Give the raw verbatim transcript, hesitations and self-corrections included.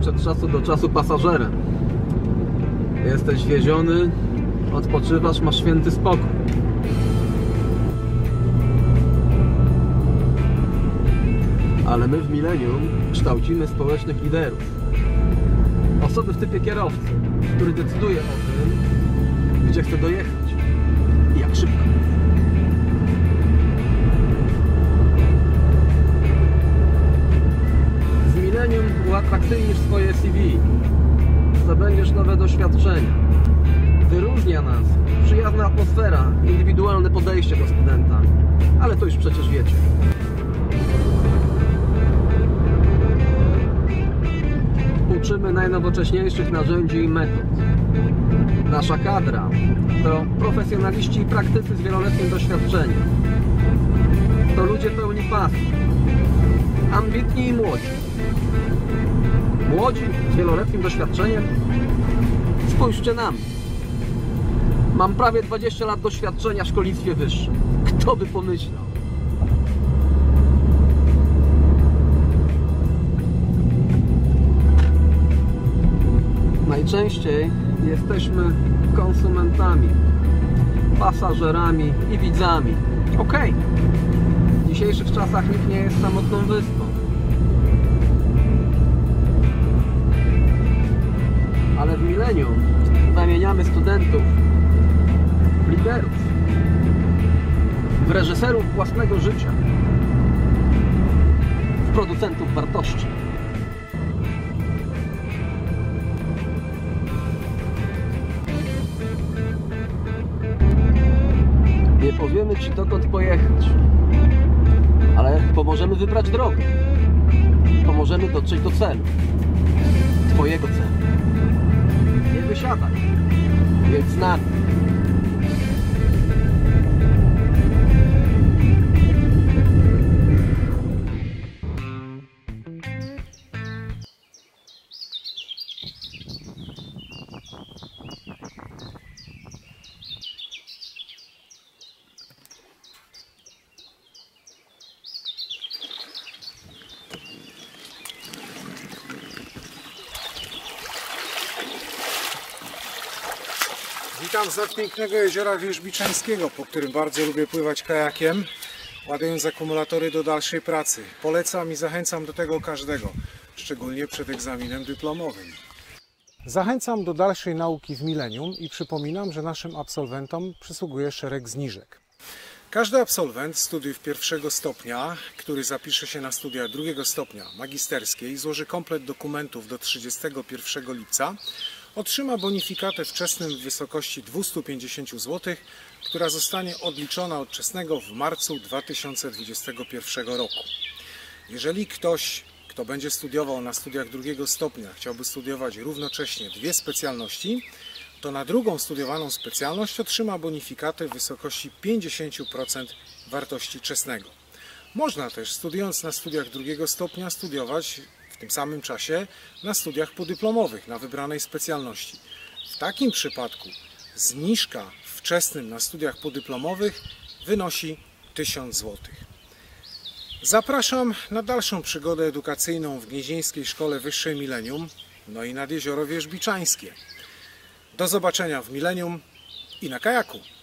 być od czasu do czasu pasażerem. Jesteś wieziony, odpoczywasz, masz święty spokój. Ale my w Millennium kształcimy społecznych liderów. Osoby w typie kierowcy, który decyduje o tym, gdzie chce dojechać i jak szybko. Z Millennium uatrakcyjnisz swoje C V. Zdobędziesz nowe doświadczenia. Wyróżnia nas przyjazna atmosfera, indywidualne podejście do studenta. Ale to już przecież wiecie. Uczymy najnowocześniejszych narzędzi i metod. Nasza kadra to profesjonaliści i praktycy z wieloletnim doświadczeniem. To ludzie pełni pasji, ambitni i młodzi. Młodzi z wieloletnim doświadczeniem? Spójrzcie na mnie. Mam prawie dwadzieścia lat doświadczenia w szkolnictwie wyższym. Kto by pomyślał? Najczęściej jesteśmy konsumentami, pasażerami i widzami. Okej, w dzisiejszych czasach nikt nie jest samotną wyspą. Ale w Millennium zamieniamy studentów w liderów, w reżyserów własnego życia, w producentów wartości. Nie powiemy Ci, dokąd pojechać, ale pomożemy wybrać drogę. Pomożemy dotrzeć do celu, Twojego celu. Nie wysiadaj, jedź z nami. Witam z pięknego jeziora Wierzbiczańskiego, po którym bardzo lubię pływać kajakiem, ładując akumulatory do dalszej pracy. Polecam i zachęcam do tego każdego, szczególnie przed egzaminem dyplomowym. Zachęcam do dalszej nauki w Millennium i przypominam, że naszym absolwentom przysługuje szereg zniżek. Każdy absolwent studiów pierwszego stopnia, który zapisze się na studia drugiego stopnia magisterskie i złoży komplet dokumentów do trzydziestego pierwszego lipca, otrzyma bonifikatę wczesnym w wysokości dwieście pięćdziesiąt złotych, która zostanie odliczona od wczesnego w marcu dwa tysiące dwudziestego pierwszego roku. Jeżeli ktoś, kto będzie studiował na studiach drugiego stopnia, chciałby studiować równocześnie dwie specjalności, to na drugą studiowaną specjalność otrzyma bonifikatę w wysokości pięćdziesiąt procent wartości czesnego. Można też, studiując na studiach drugiego stopnia, studiować w tym samym czasie na studiach podyplomowych na wybranej specjalności. W takim przypadku zniżka wczesnym na studiach podyplomowych wynosi tysiąc złotych. Zapraszam na dalszą przygodę edukacyjną w Gnieźnieńskiej Szkole Wyższej Millennium, no i nad Jezioro Wierzbiczańskie. Do zobaczenia w Millennium i na kajaku.